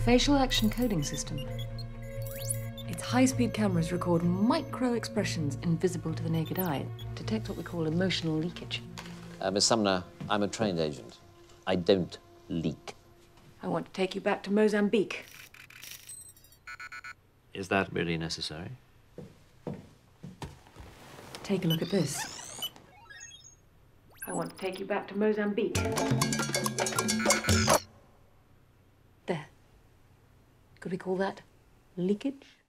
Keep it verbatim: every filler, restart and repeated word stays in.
facial action coding system. Its high-speed cameras record micro-expressions invisible to the naked eye, detect what we call emotional leakage. Uh, Miss Sumner, I'm a trained agent. I don't leak. I want to take you back to Mozambique. Is that really necessary? Take a look at this. I want to take you back to Mozambique. There. Could we call that leakage?